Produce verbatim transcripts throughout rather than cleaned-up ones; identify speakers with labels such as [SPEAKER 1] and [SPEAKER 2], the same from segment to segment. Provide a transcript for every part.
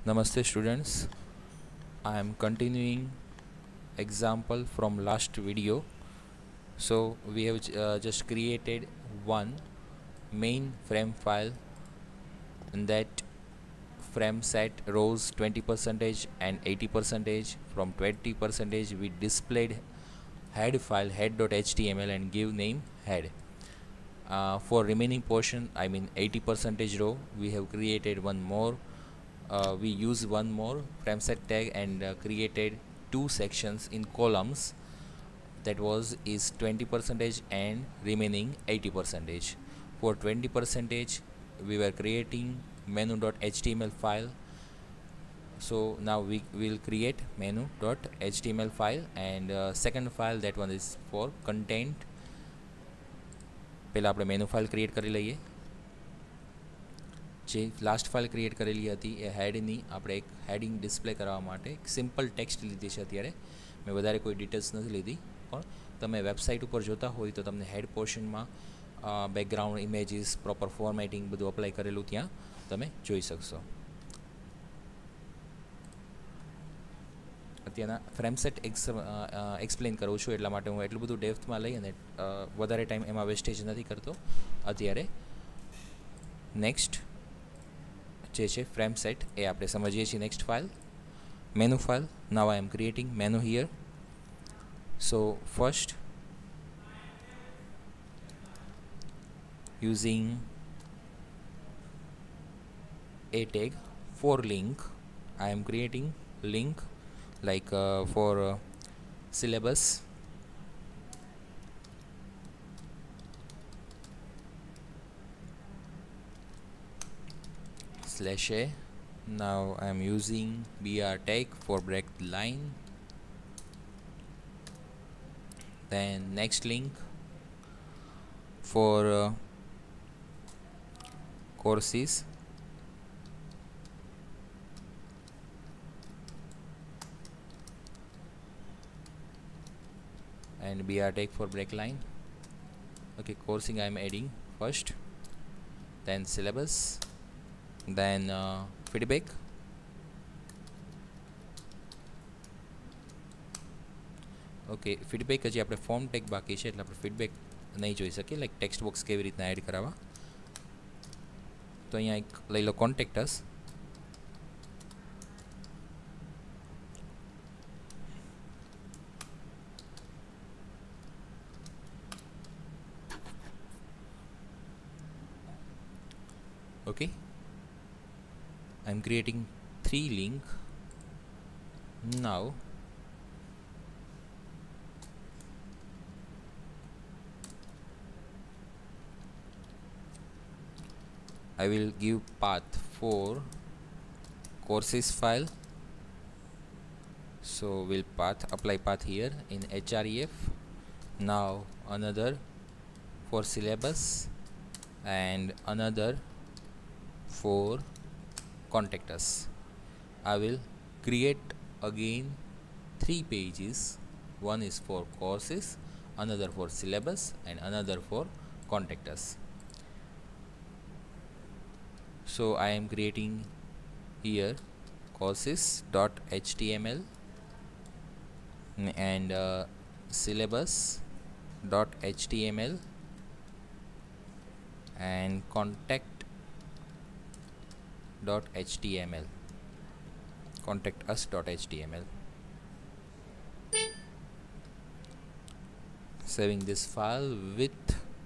[SPEAKER 1] Namaste students, I am continuing example from last video. So we have uh, just created one main frame file, and that frame set rows twenty percent and eighty percent. From twenty percent we displayed head file head.html and give name head. Uh, for remaining portion, I mean eighty percent row, we have created one more uh, we use one more frame set tag and uh, created two sections in columns, that was is twenty percent and remaining eighty percent. For twenty percent we were creating menu.html file, so now we will create menu.html file, and uh, second file, that one is for content. પહેલાં આપણે menu file create કરી લઈએ. જે last file create કરેલી હતી એ હેડની આપણે એક heading display કરવા માટે એક સિમ્પલ ટેક્સ્ટ લીધી છે. અત્યારે મેં વધારે કોઈ ડિટેલ્સ નથી લીધી, પણ તમે વેબસાઇટ ઉપર જોતા હોય તો તમને હેડ પોર્શનમાં બેકગ્રાઉન્ડ ઇમેજીસ, પ્રોપર ફોર્મેટિંગ બધું અપ્લાય કરેલું ત્યાં તમે જોઈ શકશો. અત્યારના ફ્રેમસેટ એક્સ એક્સપ્લેન કરું છું, એટલા માટે હું એટલું બધું ડેપ્થમાં લઈ અને વધારે ટાઈમ એમાં વેસ્ટેજ નથી કરતો. અત્યારે નેક્સ્ટ જે છે ફ્રેમ સેટ એ આપણે સમજીએ છીએ. Next file menu file. Now I am creating menu here. So first, using a tag for link, I am creating link like uh, for uh, syllabus, slash a. Now I am using br tag for break the line. Then next link for uh, courses, and br tag for break line. Okay, coursing I am adding first, then syllabus, then uh, feedback. Okay, feedback હજી આપણે form tag બાકી છે એટલે આપણે feedback નહીં જોઈ શકીએ. Like text box કેવી રીતના એડ કરાવવા, તો અહીંયા એક લઈ લો contacts. Okay, I am creating three link. Now I will give path for courses file. So we'll path apply path here in href. Now another for syllabus and another for contact us. I will create again three pages. One is for courses, another for syllabus, and another for contact us. So I am creating here courses.html and uh, syllabus.html and contact.html, contact us.html. Saving this file with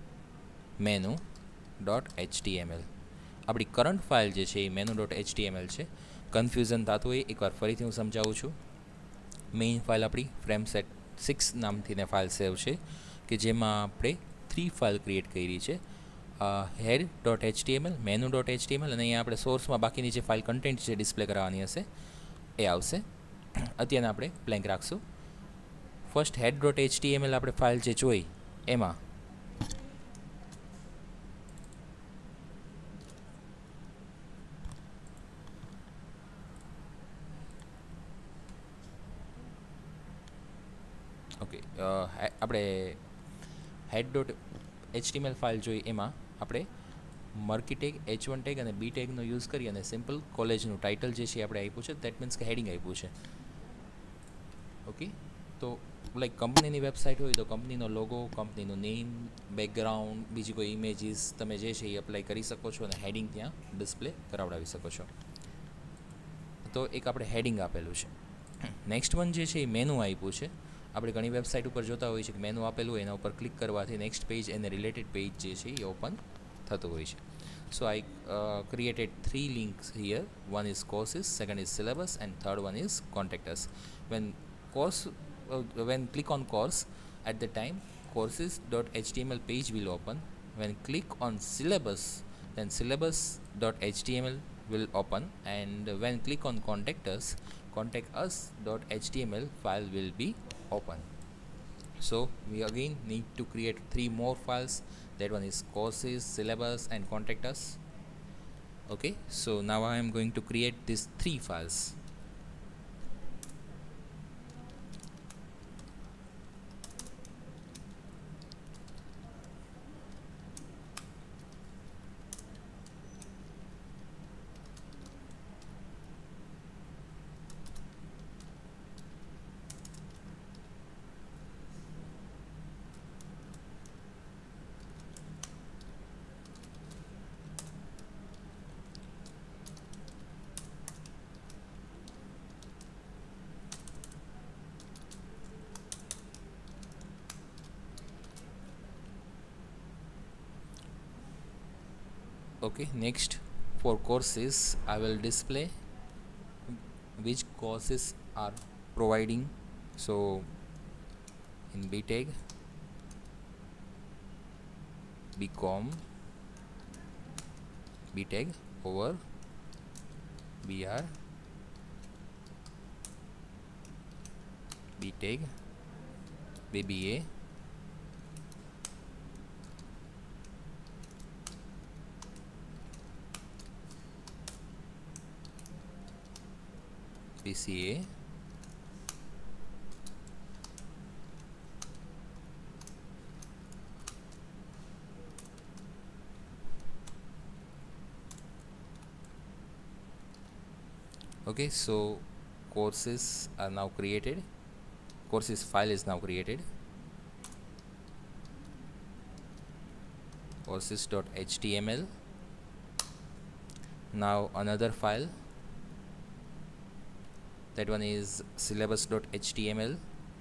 [SPEAKER 1] menu.html. આપણી current file જે છે એ menu.html છે. Confusion થતું હોય એકવાર ફરીથી હું સમજાવું છું. મેઇન ફાઇલ આપણી ફ્રેમ સેટ સિક્સ નામથીને ફાઇલ સેવ છે, કે જેમાં આપણે થ્રી ફાઇલ ક્રિએટ કરી છે. Head dot HTML, menu dot HTML, અને અહીંયા આપણે સોર્સમાં બાકીની જે ફાઇલ કન્ટેન્ટ જે ડિસ્પ્લે કરવાની હશે એ આવશે. અત્યારે આપણે બ્લેન્ક રાખશું. ફર્સ્ટ હેડ ડોટ એચટીએમએલ આપણે ફાઇલ જે જોઈ એમાં ઓકે આપણે હેડ ડોટ એચટીએમએલ ફાઇલ જોઈ એમાં આપણે મર્કીટેગ એચ વન ટેગ અને બી ટેગનો યુઝ કરી અને સિમ્પલ કોલેજનું ટાઇટલ જે છે આપણે આપ્યું છે, દેટ મીન્સ કે હેડિંગ આપ્યું છે. ઓકે, તો લાઈક કંપનીની વેબસાઇટ હોય તો કંપનીનો લોગો, કંપનીનું નેમ, બેકગ્રાઉન્ડ, બીજી કોઈ ઇમેજીસ તમે જે છે એ અપ્લાય કરી શકો છો અને હેડિંગ ત્યાં ડિસ્પ્લે કરાવડાવી શકો છો. તો એક આપણે હેડિંગ આપેલું છે. નેક્સ્ટ વન જે છે એ મેનુ આપ્યું છે. આપણે ઘણી વેબસાઇટ ઉપર જોતા હોઈએ છીએ કે મેનુ આપેલું હોય એના ઉપર ક્લિક કરવાથી નેક્સ્ટ પેજ એને રિલેટેડ પેજ જે છે એ ઓપન થતું હોય છે. So I uh, created three links here. One is courses, second is syllabus, and third one is contact us. When course, uh, when click on course, at the time courses.html page will open. When click on syllabus, then syllabus.html will open, and when click on contact us, contact us.html file will be open. So we again need to create three more files. That one is courses, syllabus, and contact us. Okay, so now I am going to create these three files. Okay, next for courses I will display which courses are providing. So in B Tech, B Com, B Tech over B R, B Tech, B B A, B C A, okay, so courses are now created. Courses file is now created. Courses.html. Now another file. That one is syllabus.html.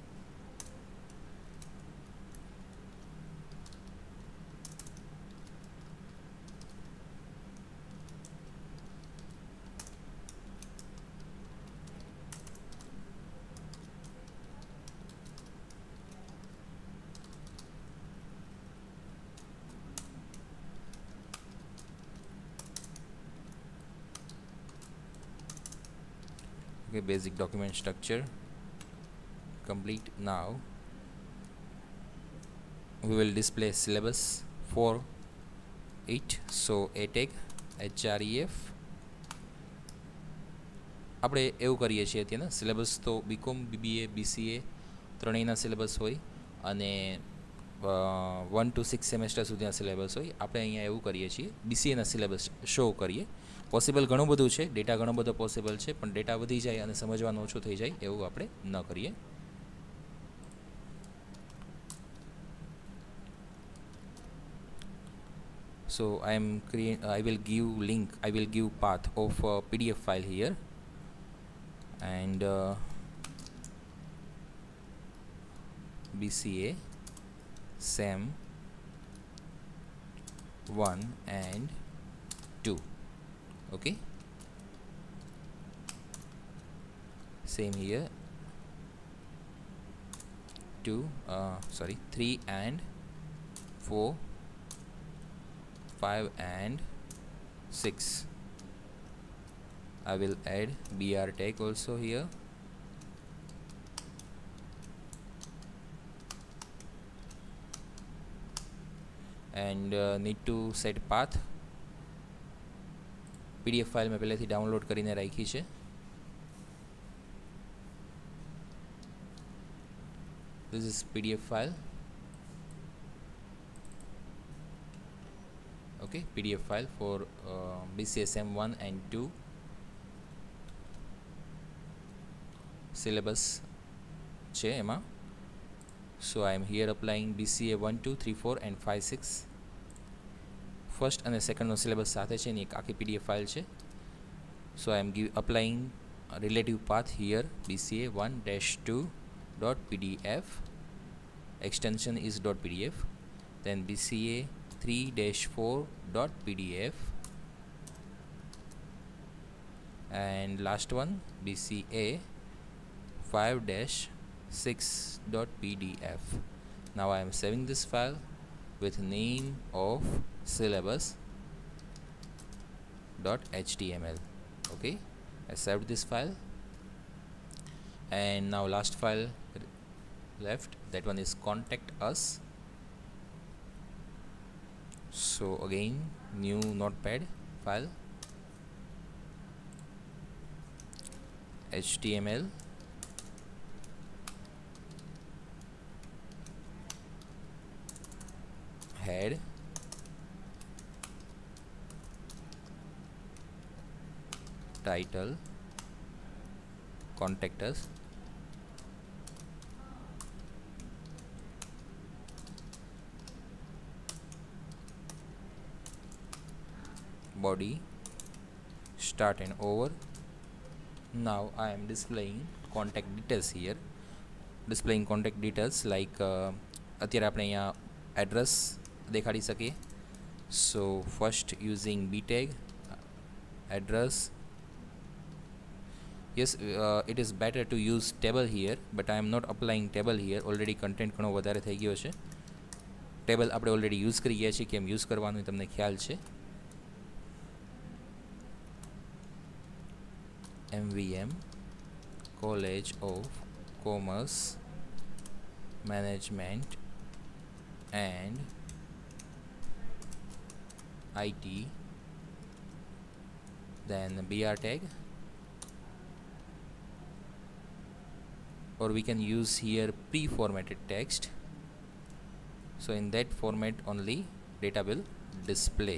[SPEAKER 1] Okay, basic document structure complete. Now we will display syllabus for it. So a tag href આપણે એવું કરીએ છીએ અત્યારે syllabus તો BCom, BBA, BCA ત્રણેયના syllabus હોય અને one two six semester સુધીના સિલેબસ હોય. આપણે અહીંયા એવું કરીએ છીએ બીસીએના સિલેબસ શો કરીએ. પોસિબલ ઘણું બધું છે, ડેટા ઘણો બધો પોસિબલ છે, પણ ડેટા વધી જાય અને સમજવાનું ઓછું થઈ જાય એવું આપણે ન કરીએ. So I am create I will give link I will give path of a P D F file here, and uh, B C A SAM one and two. Okay, same here, two uh, sorry three and four, five and six. I will add B R tag also here. And uh, need to set path. P D F file મેં પહેલેથી download કરીને રાખી છે. This is P D F file. okay, P D F file for uh, B C S M one and two syllabus છે એમાં. So I am here applying B C A one, two, three, four and five, six. First and second no syllabus સાથે છે ની એક આખી P D F file છે. So I am give, applying a relative path here, B C A one dash two dot P D F, extension is .pdf, then B C A three dash four dot P D F, and last one B C A five dash six dot P D F. Now I am saving this file with name of syllabus dot H T M L. Okay, I saved this file, and now last file left, that one is contact us. So again, new notepad file, H T M L, head, title, contact us, body, start and over. Now I am displaying contact details here, displaying contact details like uh, અત્યારે આપણે અહીંયા address દેખાડી શકીએ. So first using B tag, address. Yes, uh, it is better to use table here, but I am not applying table here. Already content ઘણો વધારે થઈ ગયો છે. ટેબલ આપણે ઓલરેડી યુઝ કરી ગયા છીએ, કેમ યુઝ કરવાનું એ તમને ખ્યાલ છે. M V M College of Commerce Management and I T, then B R tag, or we can use here pre-formatted text. So in that format only data will display.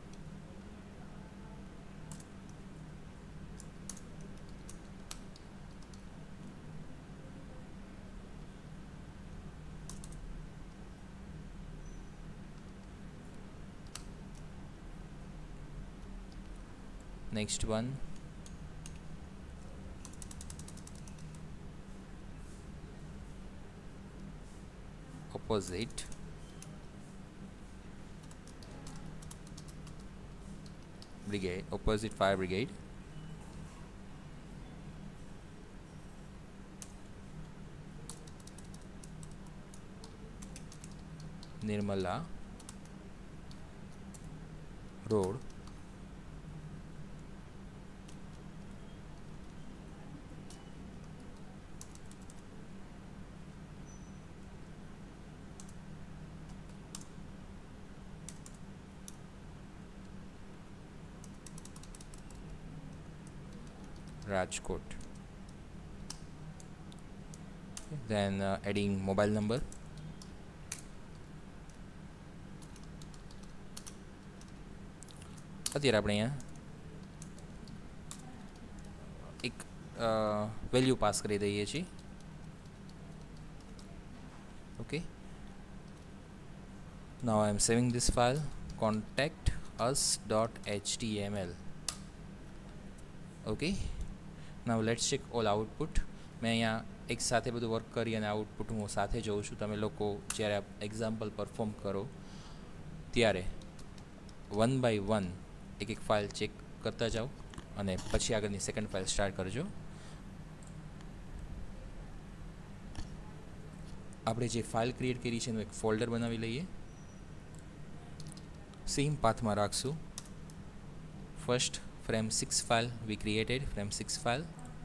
[SPEAKER 1] Next one, opposite, brigade, opposite fire brigade, Nirmala Road, Rajkot. Then uh, adding mobile number, અત્યારે આપણે અહીંયા એક value pass કરી દઈએ છીએ. Okay, now I am saving this file, contact us dot H T M L. Okay, now let's check all output. मैं અહીંયા એક સાથે બધું વર્ક કરી અને આઉટપુટ હું સાથે જોઉં છું. તમે લોકો જ્યારે એક્ઝામ્પલ પરફોર્મ કરો ત્યારે વન બાય વન એક એક ફાઇલ ચેક કરતા જાઓ અને પછી આગળની સેકન્ડ ફાઇલ સ્ટાર્ટ કરજો. આપણે જે ફાઇલ ક્રિએટ કરી છે એનું એક ફોલ્ડર બનાવી લઈએ. સેમ પાથમાં રાખશું. First frame six file we created, frame six file.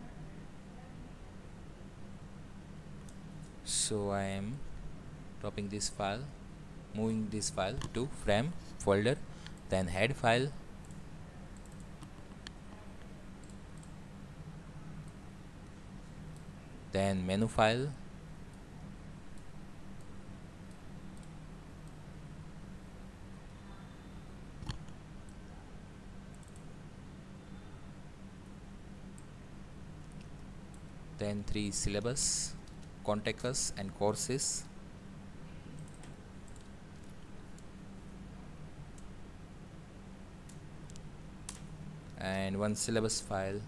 [SPEAKER 1] So I am dropping this file, moving this file to frame folder, then head file, then menu file, then three syllabus, contact us and courses, and one syllabus file.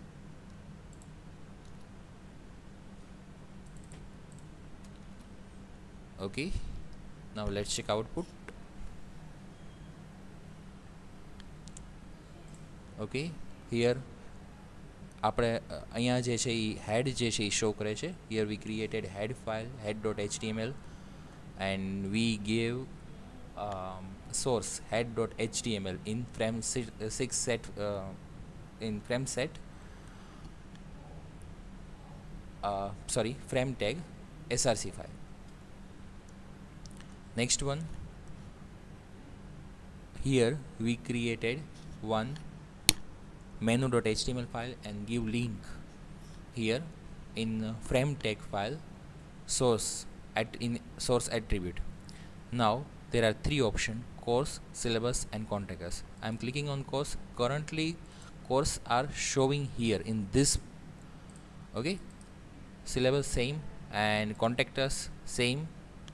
[SPEAKER 1] Okay, now let's check output. Okay, here આપણે અહીંયા જે છે એ head જે છે એ show કરે છે. Here we created head file head.html and we gave um, source head.html in frame six set uh, in frame set uh, sorry frame tag src file. Next one, here we created one menu.html file and give link here in uh, frame tag file source at in source attribute. Now there are three options: course, syllabus and contact us. I am clicking on course. Currently course are showing here in this. Okay, syllabus same and contact us same.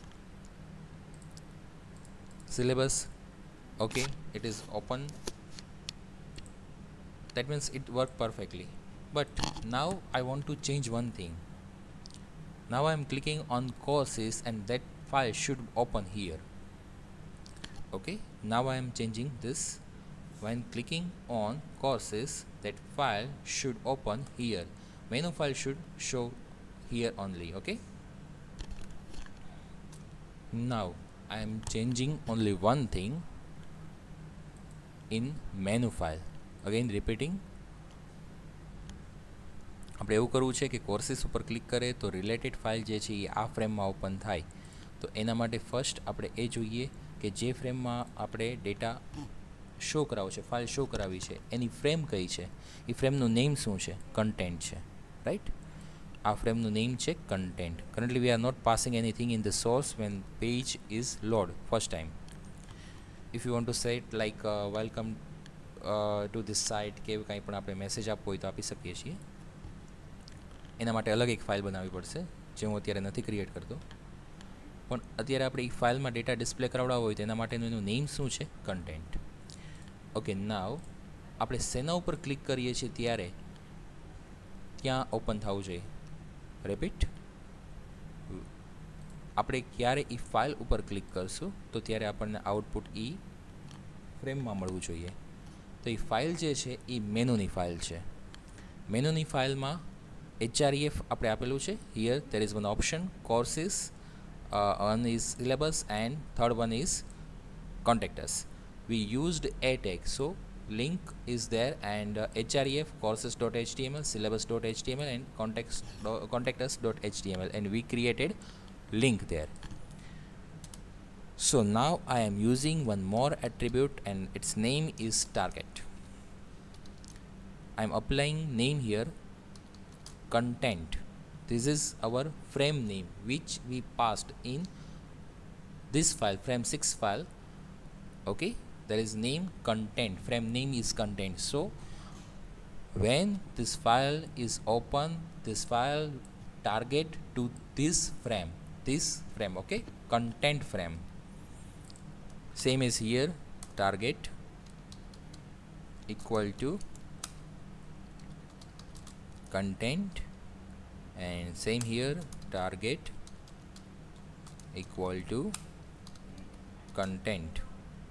[SPEAKER 1] Syllabus, okay, it is open. That means it worked perfectly. But now I want to change one thing. Now I am clicking on courses and that file should open here. Okay, now I am changing this. When clicking on courses, that file should open here. Menu file should show here only. Okay, now I am changing only one thing in menu file. Again repeating, આપણે એવું કરવું છે કે courses ઉપર click કરે તો related file જે છે એ આ ફ્રેમમાં ઓપન થાય. તો એના માટે ફર્સ્ટ આપણે એ જોઈએ કે જે ફ્રેમમાં આપણે ડેટા શો કરાવો છે, ફાઇલ શો કરાવી છે, એની ફ્રેમ કઈ છે, એ ફ્રેમનું નેમ શું છે? કન્ટેન્ટ છે, રાઈટ? આ ફ્રેમનું નેમ છે content. Currently we are not passing anything in the source when page is load first time. If you want to set like welcome to this site કે એવું કાંઈ પણ આપણે મેસેજ આપવો હોય તો આપી શકીએ છીએ. એના માટે અલગ એક ફાઇલ બનાવવી પડશે જે હું અત્યારે નથી ક્રિએટ કરતો. પણ અત્યારે આપણે એ ફાઇલમાં ડેટા ડિસ્પ્લે કરાવડાવવો હોય તો એના માટેનું એનું નેમ શું છે? કન્ટેન્ટ. ઓકે, નાવ આપણે શેના ઉપર ક્લિક કરીએ છીએ ત્યારે ત્યાં ઓપન થવું જોઈએ? રેપિટ, આપણે ક્યારે એ ફાઇલ ઉપર ક્લિક કરશું તો ત્યારે આપણને આઉટપુટ એ ફ્રેમમાં મળવું જોઈએ. તો એ ફાઇલ જે છે એ મેનુની ફાઇલ છે. મેનુની ફાઇલમાં href આપણે આપેલું છે. Here there is one option courses, uh, one is syllabus and third one is contact us. We used a tag, so link is there and uh, href courses.html, syllabus.html and contacts contact us.html and we created link there. So now I am using one more attribute and its name is target. I am applying name here content. This is our frame name which we passed in this file, frame six file. Okay, there is name content, frame name is content. So when this file is open, this file target to this frame, this frame, okay, content frame. Same as here, target equal to content and same here, target equal to content.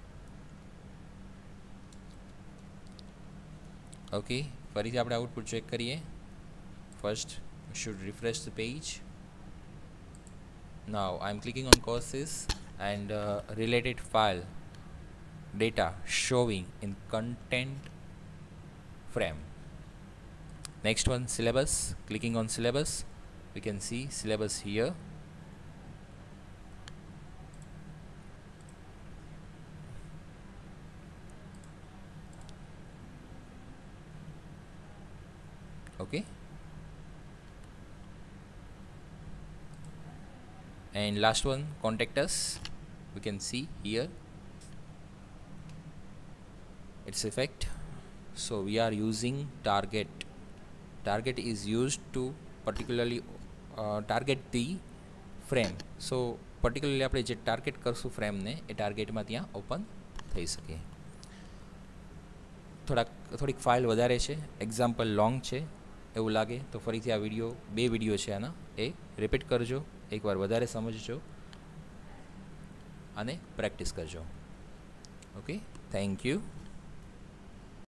[SPEAKER 1] Okay, ફરીથી આપણે output check કરીએ. First should refresh the page. Now I am clicking on courses and uh, related file data showing in content frame. Next one, syllabus. Clicking on syllabus, we can see syllabus here. Okay, and last one, contact us. We can see here its effect. So we are using target. Target is used to particularly target the frame. So particularly આપણે જે target કરશું ફ્રેમને એ ટાર્ગેટમાં ત્યાં open થઈ શકે. થોડાક થોડીક file વધારે છે, એક્ઝામ્પલ લોંગ છે એવું લાગે તો ફરીથી આ વિડીયો બે વિડીયો છે આના એ રિપીટ કરજો, એકવાર વધારે સમજજો અને પ્રેક્ટિસ કરજો. Okay, thank you.